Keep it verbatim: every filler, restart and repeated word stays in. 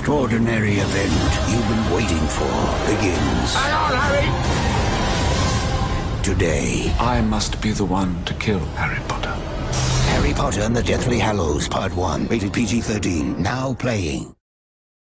extraordinary event you've been waiting for begins. Hang on, Harry! Today. I must be the one to kill Harry Potter. Harry Potter and the Deathly Hallows, Part one. Rated P G thirteen. Now playing.